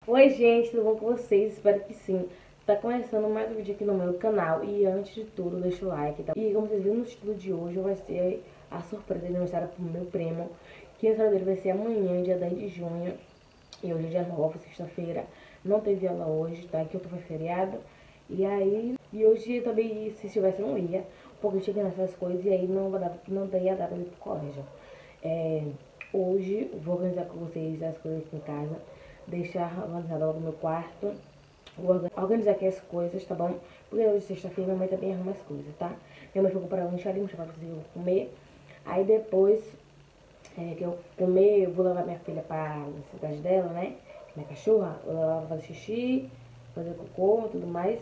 Oi gente, tudo bom com vocês? Espero que sim. Tá começando mais um vídeo aqui no meu canal e antes de tudo deixa o like, tá? E como vocês viram no título de hoje, vai ser a surpresa de aniversário pro meu primo, que a aniversário dele vai ser amanhã, dia 10 de junho, e hoje é dia 9, sexta-feira. Não teve aula hoje, tá? Que eu tô feriado. E aí, e hoje também, se estivesse, não ia, porque eu cheguei nessas coisas e aí não daria data pra ir pro colégio. Hoje vou organizar com vocês as coisas aqui em casa, deixar organizado logo no meu quarto, vou organizar aqui as coisas, tá bom? Porque hoje sexta-feira minha mãe também arruma as coisas, tá? Minha mãe foi comprar um lanche ali, pra vocês comer. Aí depois que eu comer, eu vou levar minha filha pra cidade dela, né? Minha cachorra, eu vou levar pra fazer xixi, fazer cocô e tudo mais.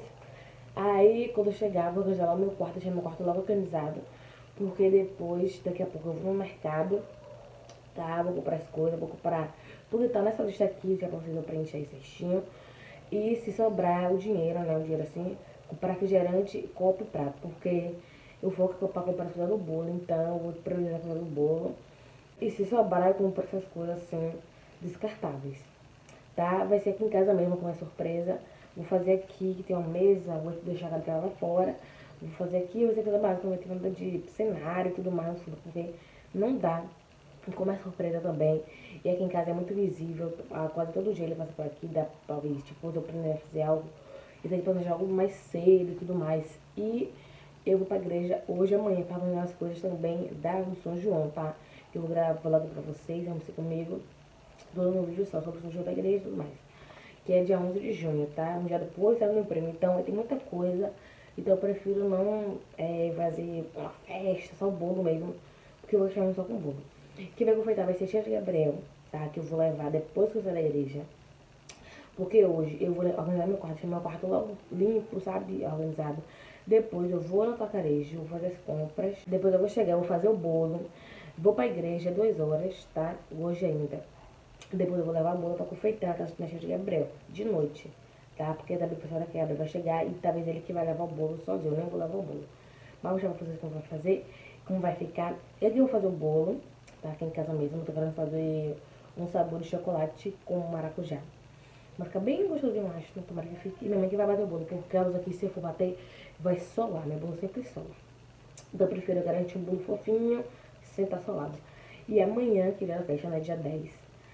Aí quando eu chegar, vou organizar lá o meu quarto, deixar meu quarto logo organizado. Porque depois, daqui a pouco eu vou no mercado, tá? Vou comprar as coisas, vou comprar tudo que tá nessa lista aqui, que é pra vocês eu preencher aí certinho. E se sobrar o dinheiro, né? O dinheiro assim, comprar refrigerante, copo e prato. Porque eu vou pra comprar as coisas do bolo, então eu vou priorizar a coisa do bolo. E se sobrar, eu compro essas coisas assim, descartáveis. Tá? Vai ser aqui em casa mesmo, com uma surpresa. Vou fazer aqui, que tem uma mesa, vou deixar a cadeira lá fora. Vou fazer aqui, vai ser coisa básica, vai ter nada de cenário e tudo mais, no fundo, porque não dá. E como é surpresa também, e aqui em casa é muito visível, quase todo dia ele passa por aqui, dá talvez, tipo, eu aprender a fazer algo, e tem que planejar algo mais cedo e tudo mais. E eu vou pra igreja hoje e amanhã pra organizar as coisas também da São João, tá? Eu vou gravar logo pra vocês, vamos ser comigo, todo meu vídeo só sobre São João da igreja e tudo mais. Que é dia 11 de junho, tá? Um dia depois sai o meu prêmio, então tem muita coisa, então eu prefiro não fazer uma festa, só o bolo mesmo, porque eu vou chamar só com o bolo. Quem vai confeitar vai ser Tia de Gabriel, tá? Que eu vou levar depois que eu sair da igreja. Porque hoje eu vou organizar meu quarto, deixar meu quarto logo limpo, sabe? Organizado. Depois eu vou no atacarejo, vou fazer as compras. Depois eu vou chegar, vou fazer o bolo. Vou pra igreja 2 horas, tá? Hoje ainda. Depois eu vou levar o bolo pra confeitar na Tia de Gabriel, de noite, tá? Porque também a pessoa da Gabriel vai chegar e talvez ele que vai levar o bolo sozinho, eu nem vou levar o bolo. Mas vou chamar pra vocês como vai fazer, como vai ficar. Eu que vou fazer o bolo, tá? Aqui em casa mesmo, eu tô querendo fazer um sabor de chocolate com maracujá. Vai ficar bem gostoso demais, né? Tomara que fique. E minha mãe que vai bater o bolo, porque aquelas aqui, se eu for bater, vai solar, meu bolo sempre sola. Então eu prefiro garantir um bolo fofinho, sem estar solado. E amanhã, que é a festa, né? Dia 10,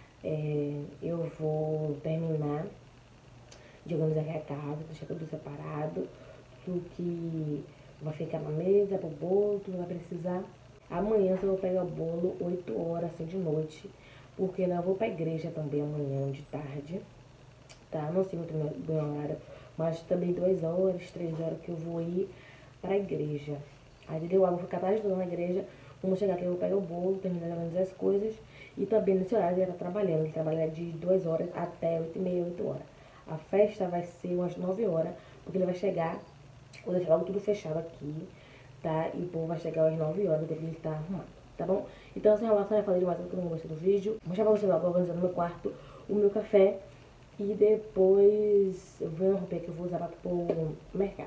eu vou terminar de organizar aqui a casa, deixar tudo separado, tudo que vai ficar na mesa pro bolo, tudo vai precisar. Amanhã eu vou pegar o bolo 8 horas, assim, de noite, porque eu vou pra igreja também amanhã, de tarde, tá? Não sei muito bem o horário, mas também 2 horas, 3 horas que eu vou ir pra igreja. Aí entendeu? Eu vou ficar tarde toda na igreja, quando chegar aqui eu vou pegar o bolo, terminar de organizar as coisas, e também nesse horário ele tá trabalhando, ele trabalha de 2 horas até 8h30, 8 horas. A festa vai ser umas 9 horas, porque ele vai chegar, vou deixar logo tudo fechado aqui, tá? E o povo vai chegar às 9 horas, depois ele tá arrumado, tá bom? Então, sem relação, eu falei demais, eu não gostei do vídeo. Vou chamar você logo organizando no meu quarto o meu café. E depois eu vou romper que eu vou usar para pro mercado.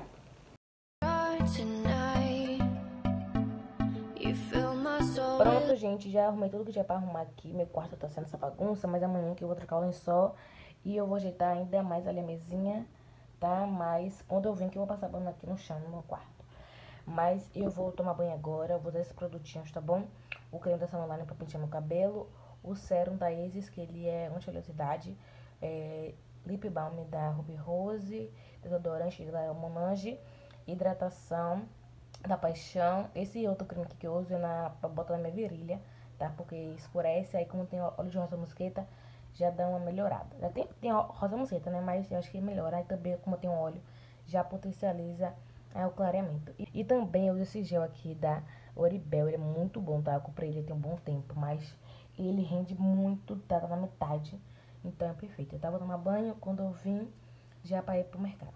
Pronto, gente, já arrumei tudo que tinha pra arrumar aqui. Meu quarto tá sendo essa bagunça, mas amanhã que eu vou trocar o lençol e eu vou ajeitar ainda mais ali a mesinha, tá? Mas quando eu vim que eu vou passar pano aqui no chão, no meu quarto. Mas eu vou tomar banho agora, vou usar esses produtinhos, tá bom? O creme da Salon pra pentear meu cabelo, o sérum da Isis, que ele é anti-oleosidade, lip balm da Ruby Rose, desodorante da Monange, hidratação da Paixão. Esse outro creme aqui que eu uso é pra botar na minha virilha, tá? Porque escurece, aí como tem óleo de rosa mosqueta, já dá uma melhorada. Já tem rosa mosqueta, né? Mas eu acho que melhora. Aí também, como tem óleo, já potencializa o clareamento. E também eu uso esse gel aqui da Oribel, ele é muito bom, tá? Eu comprei ele tem um bom tempo, mas ele rende muito, tá na metade. Então é perfeito. Eu tava tomando banho, quando eu vim, já para ir pro mercado.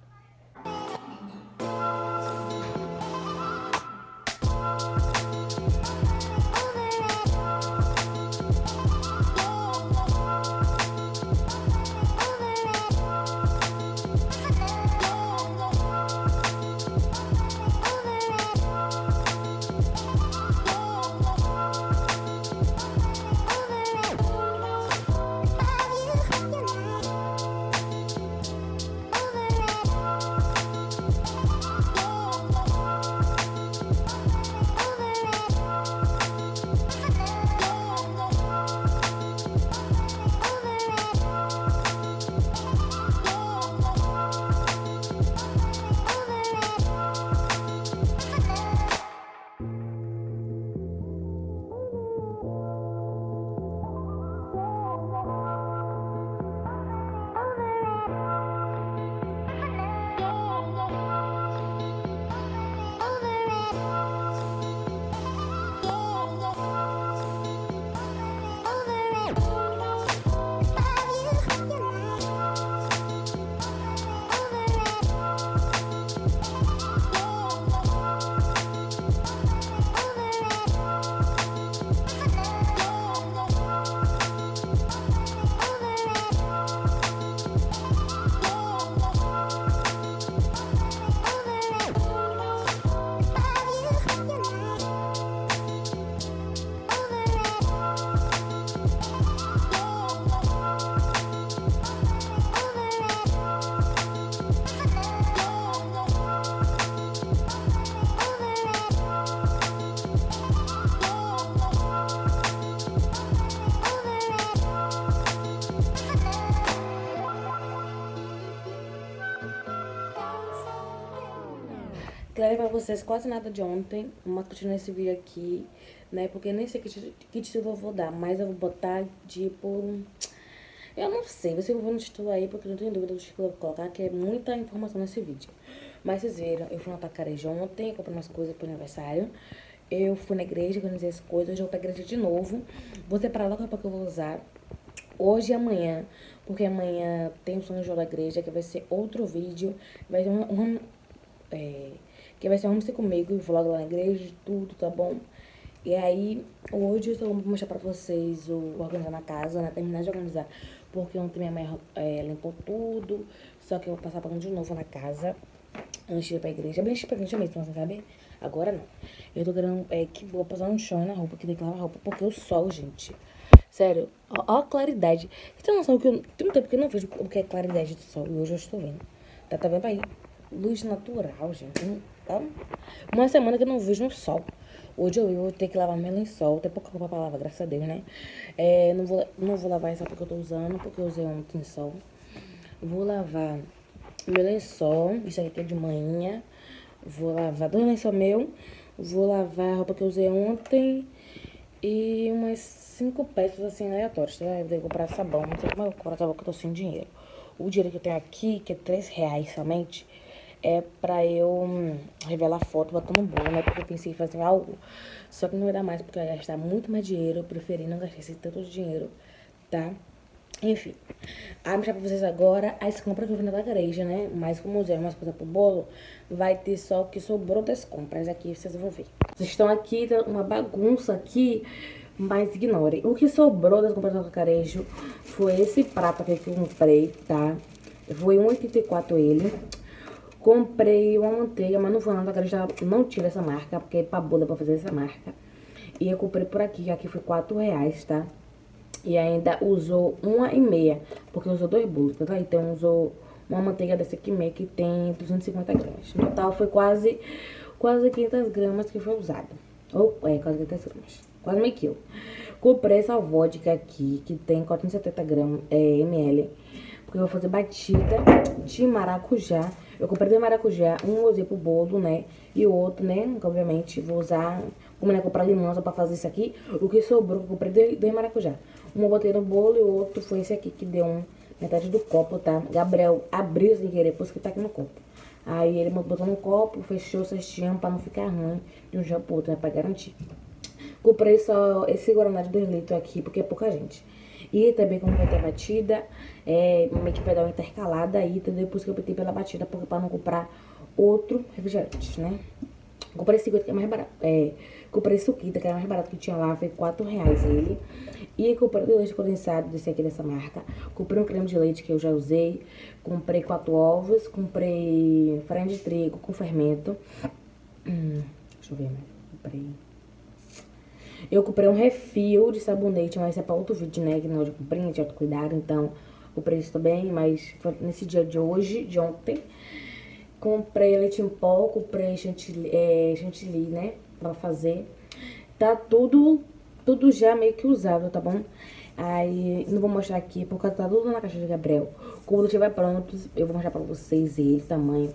Quero pra vocês quase nada de ontem, mas continuando esse vídeo aqui, né? Porque nem sei que título eu vou dar, mas eu vou botar, tipo... Eu não sei, vocês vão ver no título aí, porque eu não tenho dúvida do título que eu vou colocar, que é muita informação nesse vídeo. Mas vocês viram, eu fui no Atacarejo ontem, comprei umas coisas pro aniversário. Eu fui na igreja, organizei as coisas, hoje eu vou pra igreja de novo. Vou separar logo a roupa que eu vou usar hoje e amanhã, porque amanhã tem o São João da igreja, que vai ser outro vídeo. Vai ser que vai ser Vamos Ser Comigo, vlog lá na igreja, tudo, tá bom? E aí, hoje eu só vou mostrar pra vocês o organizar na casa, né? Terminar de organizar, porque ontem minha mãe limpou tudo, só que eu vou passar pano de novo na casa, antes de ir pra igreja, bem antes de ir pra igreja mesmo, você sabe? Agora não. Eu tô querendo, que vou passar um chão na roupa, que tem que lavar a roupa, porque o sol, gente... Sério, ó a claridade. Você tem noção que tem um tempo que eu não vejo o que é claridade do sol, e hoje eu estou vendo. Tá vendo aí? Luz natural, gente. Tá? Uma semana que eu não vejo um sol. Hoje eu vou ter que lavar meu lençol. Tem pouca roupa pra lavar, graças a Deus, né? Não vou lavar essa roupa que eu tô usando, porque eu usei ontem sol. Vou lavar meu lençol. Isso aqui é de manhã. Vou lavar 2 lençol meu. Vou lavar a roupa que eu usei ontem. E umas 5 peças assim aleatórias, tá? Eu vou comprar sabão. Não sei como eu vou comprar sabão, porque eu tô sem dinheiro. O dinheiro que eu tenho aqui, que é R$3 somente, é pra eu revelar foto, botar no bolo, né? Porque eu pensei em fazer algo, só que não vai dar mais, porque eu ia gastar muito mais dinheiro. Eu preferi não gastar esse tanto de dinheiro, tá? Enfim, vou mostrar pra vocês agora as compras que eu fiz na igreja, né? Mas como eu usei umas coisas pro bolo, vai ter só o que sobrou das compras aqui, vocês vão ver. Vocês estão aqui, tá uma bagunça aqui, mas ignorem. O que sobrou das compras do cacarejo foi esse prato aqui que eu comprei, tá? Foi R$1,84 ele. Comprei uma manteiga, mas não foi não, a já não tira essa marca, porque é pra boda pra fazer essa marca. E eu comprei por aqui, que aqui foi R$4, tá? E ainda usou 1,5, porque usou 2 bolos, tá? Então usou uma manteiga dessa aqui meio que tem 250 gramas. No total foi quase 500 gramas que foi usado. Ou, quase 500 gramas. Quase meio quilo. Comprei essa vodka aqui, que tem 470 gramas, ml. Porque eu vou fazer batida de maracujá. Eu comprei de maracujá, um eu usei pro bolo, né? E o outro, né? Que obviamente vou usar, como eu comprar limão só pra fazer isso aqui. O que sobrou, eu comprei de maracujá. Um eu botei no bolo e o outro foi esse aqui, que deu metade do copo, tá? Gabriel abriu sem querer, por isso que tá aqui no copo. Aí ele botou no copo, fechou o cestinho pra não ficar ruim de um dia pro outro, né? Pra garantir. Comprei só esse guaraná de 2 litros aqui, porque é pouca gente. E também, como vai ter batida, meio que vai dar uma intercalada aí, entendeu? Depois que eu optei pela batida, porque pra não comprar outro refrigerante, né? Comprei esse 50 que é mais barato. Comprei suquita, que era mais barato que tinha lá, foi R$4 ele. E comprei o leite condensado desse aqui, dessa marca. Comprei um creme de leite que eu já usei. Comprei 4 ovos. Comprei farinha de trigo com fermento. Deixa eu ver, né? Eu comprei um refil de sabonete, mas é pra outro vídeo, né? Que não é de comprei, de autocuidado. Então, comprei isso também, mas foi nesse dia de hoje, de ontem. Comprei leite em pó, comprei chantilly, né? Pra fazer. Tá tudo já meio que usado, tá bom? Aí, não vou mostrar aqui, porque tá tudo na caixa de Gabriel. Quando estiver pronto, eu vou mostrar pra vocês ele, tamanho.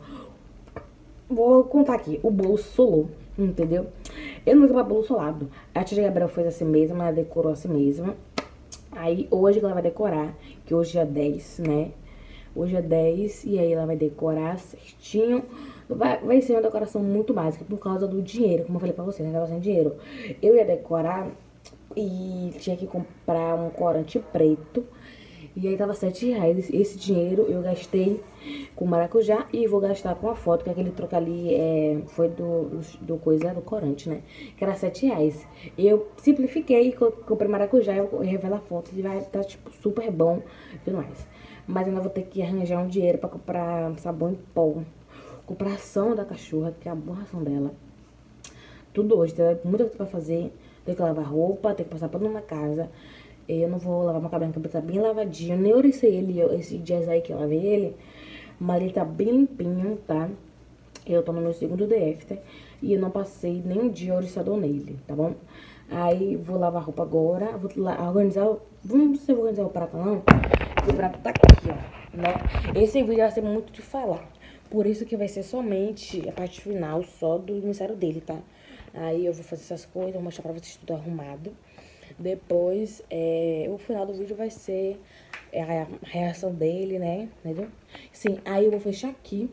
Vou contar aqui, o bolo solou, entendeu? Eu não vou bolo solado. A tia de Gabriel fez assim mesmo, ela decorou assim mesmo. Aí, hoje que ela vai decorar, que hoje é 10, né? Hoje é 10 e aí ela vai decorar certinho. Vai ser uma decoração muito básica por causa do dinheiro, como eu falei pra vocês, né? Tava sem dinheiro. Eu ia decorar e tinha que comprar um corante preto. E aí tava R$7. Esse dinheiro eu gastei com maracujá e vou gastar com a foto, que aquele troco ali foi do corante, né? Que era R$7. Eu simplifiquei, comprei maracujá, eu revelo a foto e vai estar, tipo, super bom e tudo mais. Mas ainda vou ter que arranjar um dinheiro pra comprar sabão em pó. Comprar ração da cachorra, que é a boa ração dela. Tudo hoje, tem muita coisa pra fazer. Tem que lavar roupa, tem que passar pano na casa. Eu não vou lavar meu cabelo, porque tá bem lavadinho. Nem oricei ele esses dias aí que eu lavei ele. Mas ele tá bem limpinho, tá? Eu tô no meu segundo DF, tá? E eu não passei nem um dia oriçador nele, tá bom? Aí vou lavar roupa agora. Vou organizar. Vamos se organizar o prato, não? O prato tá aqui, ó, né? Esse vídeo vai ser muito de falar. Por isso que vai ser somente a parte final só do aniversário dele, tá? Aí eu vou fazer essas coisas, vou mostrar pra vocês tudo arrumado. Depois, o final do vídeo vai ser a reação dele, né? Entendeu? Sim, aí eu vou fechar aqui.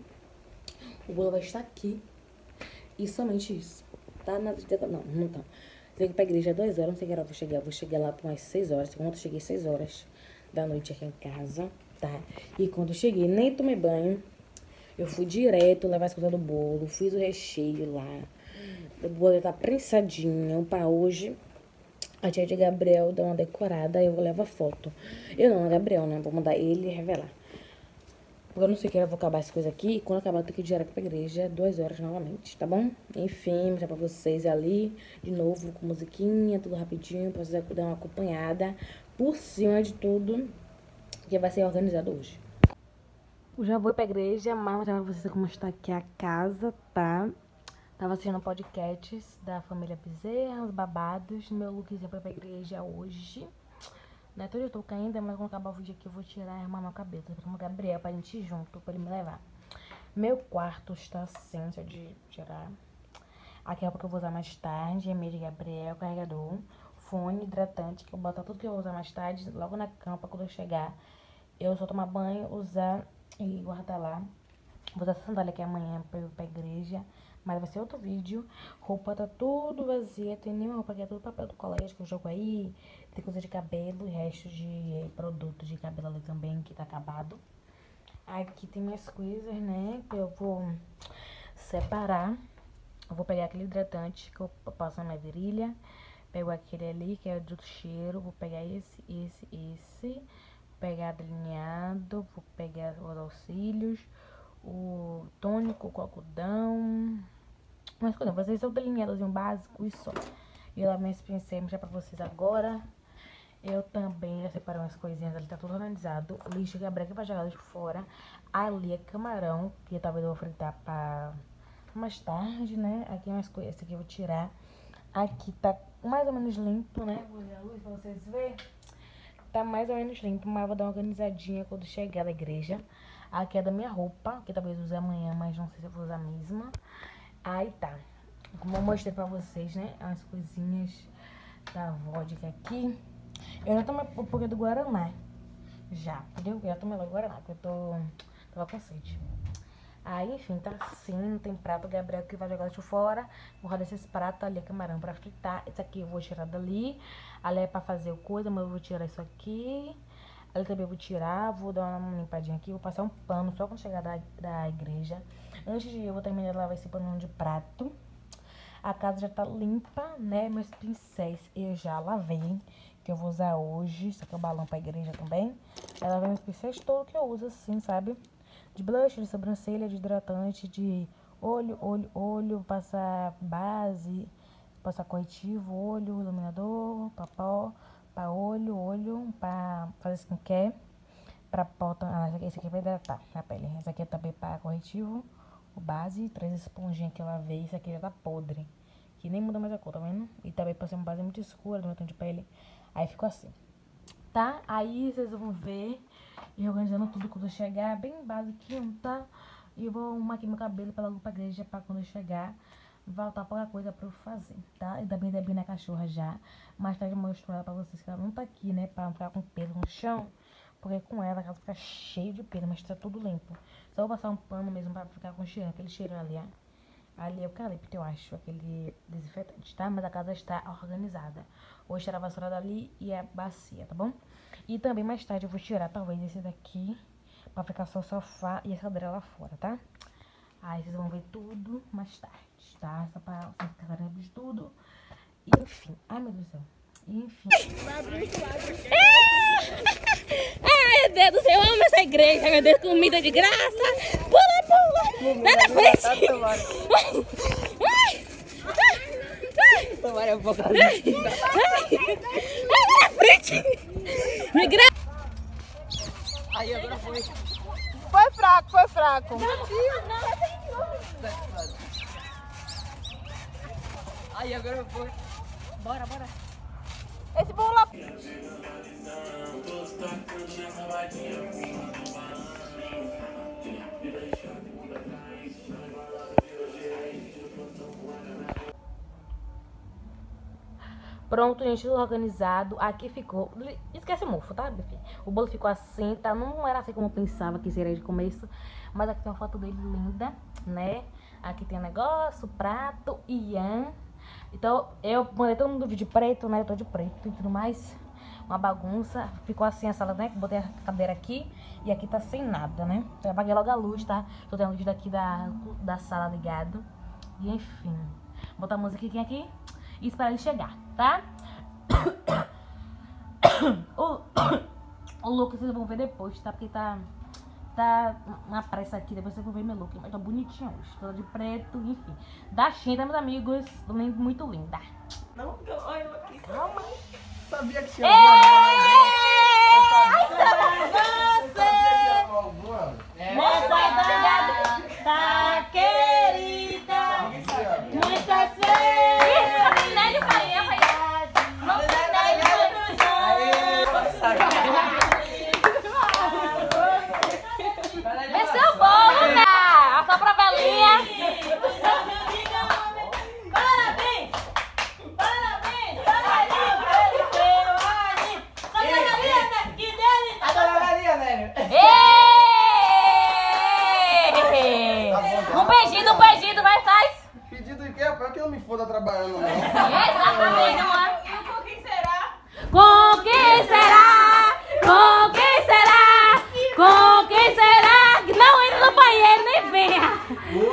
O bolo vai estar aqui. E somente isso. Tá? Nada de... Não, não tá. Tenho que ir pra igreja 2 horas, não sei que hora eu vou chegar. Eu vou chegar lá por umas 6 horas. Ontem eu cheguei 6 horas da noite aqui em casa, tá? E quando eu cheguei, nem tomei banho. Eu fui direto levar as coisas do bolo. Fiz o recheio lá. O bolo tá prensadinho pra hoje. A tia de Gabriel dá uma decorada, aí eu vou levar foto. Eu não, a Gabriel, né? Vou mandar ele revelar. Porque eu não sei que eu vou acabar essa coisa aqui. E quando acabar, eu tenho que ir direto pra igreja, 2 horas novamente, tá bom? Enfim, mostrar pra vocês ali, de novo, com musiquinha, tudo rapidinho, pra vocês dar uma acompanhada por cima de tudo que vai ser organizado hoje. Eu já vou pra igreja, mas vou mostrar pra vocês como está aqui a casa, tá? Tava assistindo podcasts da família Bezerra, os babados. Meu lookzinho pra ir pra igreja hoje. Não é todo eu tô ainda, mas quando acabar o vídeo aqui eu vou tirar e arrumar meu cabelo. Tô esperando o Gabriel pra gente ir junto, pra ele me levar. Meu quarto está assim, deixa de tirar. Aqui é a roupa que eu vou usar mais tarde, é meia de Gabriel, carregador, fone, hidratante, que eu boto tudo que eu vou usar mais tarde, logo na cama, pra quando eu chegar. Eu só tomar banho, usar e guardar lá. Vou usar essa sandália aqui amanhã pra eu ir pra igreja. Mas vai ser outro vídeo. Roupa tá tudo vazia. Tem nenhuma roupa aqui, é tudo papel do colégio que eu jogo aí. Tem coisa de cabelo e resto de produto de cabelo ali também, que tá acabado. Aqui tem minhas coisas, né? Que eu vou separar. Eu vou pegar aquele hidratante que eu passo na minha virilha. Pego aquele ali, que é do cheiro. Vou pegar esse. Vou pegar delineado. Vou pegar os auxílios. O tônico, o algodão. Mas quando vocês são delineadozinho básico e só. E eu lavei esse pincel, mostrar pra vocês agora. Eu também já separei umas coisinhas ali, tá tudo organizado. O lixo que abri aqui pra jogar lixo fora. Ali é camarão, que talvez eu vou fritar pra mais tarde, né? Aqui umas coisas, esse aqui eu vou tirar. Aqui tá mais ou menos limpo, né? Vou ligar a luz pra vocês verem. Tá mais ou menos limpo, mas vou dar uma organizadinha quando chegar da igreja. Aqui é da minha roupa, que talvez eu use amanhã, mas não sei se eu vou usar mesmo. Aí tá. Como eu mostrei pra vocês, né? As coisinhas da vodka aqui. Eu já tomei um pouquinho do Guaraná. Já, entendeu? Eu já tomei logo Guaraná, porque eu tava com sede. Aí, enfim, tá assim, não tem prato. O Gabriel que vai jogar isso fora. Vou rodar esses pratos ali, camarão pra fritar. Esse aqui eu vou tirar dali. Ali é pra fazer o coisa, mas eu vou tirar isso aqui. Ali também eu vou tirar, vou dar uma limpadinha aqui. Vou passar um pano só quando chegar da igreja. Antes de ir, eu vou terminar de lavar esse pano de prato. A casa já tá limpa, né? Meus pincéis eu já lavei, que eu vou usar hoje. Isso aqui é o balão pra igreja também. Eu lavei meus pincéis todos que eu uso assim, sabe? De blush, de sobrancelha, de hidratante, de olho, passar base, passar corretivo, olho, iluminador, papó, pra olho, pra fazer skincare, pra pó, esse aqui vai hidratar a pele. Esse aqui é também pra corretivo, o base, 3 esponjinhas que eu lavei, esse aqui já tá podre, que nem muda mais a cor, tá vendo? E também passei uma base muito escura do meu tom de pele, aí ficou assim. Tá? Aí vocês vão ver e organizando tudo quando eu chegar, bem basiquinho, tá? E eu vou arrumar aqui meu cabelo pra logo pra igreja, pra quando eu chegar, voltar pouca coisa pra eu fazer, tá? E também Debbie na cachorra já. Mais tarde eu mostro ela pra vocês que ela não tá aqui, né? Pra não ficar com pelo no chão. Porque com ela a casa fica cheia de pelo, mas tá tudo limpo. Só vou passar um pano mesmo pra ficar com cheiro, aquele cheiro ali, ó. Ali é o eucalipto, eu acho, aquele desinfetante, tá? Mas a casa está organizada. Hoje tirar a vassoura dali e a bacia, tá bom? E também mais tarde eu vou tirar talvez esse daqui, pra ficar só o sofá e a cadeira lá fora, tá? Aí vocês vão ver tudo mais tarde, tá? Só pra vocês ficarem de tudo. E, enfim, ai meu Deus do céu. E, enfim. Ai, meu Deus do céu, eu amo essa igreja, meu Deus, comida de graça. Pula. Vai na frente. Tomara um pouco. Vai na frente. De graça. Aí agora foi. Foi fraco. Aí agora foi. Bora. Esse bolo lá. Pronto, gente, tudo organizado. Aqui ficou... Esquece o mofo, tá, meu filho? O bolo ficou assim, tá? Não era assim como eu pensava que seria de começo. Mas aqui tem uma foto dele linda, né? Aqui tem um negócio, prato, Ian. Então, eu mandei todo mundo de preto, né? Eu tô de preto e tudo mais. Uma bagunça. Ficou assim a sala, né? Botei a cadeira aqui. E aqui tá sem nada, né? Então, eu apaguei logo a luz, tá? Tô tendo a luz daqui da sala ligado. E enfim. Vou botar a musiquinha aqui e esperar ele chegar, tá? O look vocês vão ver depois, tá? Porque tá na pressa aqui, depois vocês vão ver meu look. Mas tô bonitinha hoje, toda de preto, enfim. Da Shein, meus amigos, muito linda. Não, olha aqui. Calma. Sabia que tinha alguma. Moça da tá querida, muitas vezes. Não vê seu bolo, né? A sua provelinha. Parabéns! Parabéns! Parabéns! Que dele! A dona Maria, velho. Um beijinho, vai, faz. Pedido de quê? Pra que eu me foda trabalhando, não? Exatamente, não é? Com quem será? Com quem será? Com quem será? Com quem será? Que não entra no banheiro, nem venha.